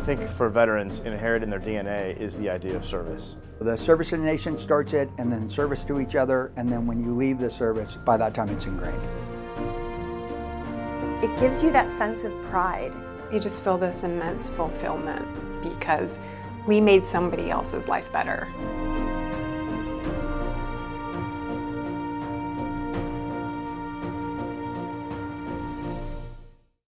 I think for veterans, inherent in their DNA is the idea of service. The service to the nation starts it, and then service to each other, and then when you leave the service, by that time it's ingrained. It gives you that sense of pride. You just feel this immense fulfillment because we made somebody else's life better.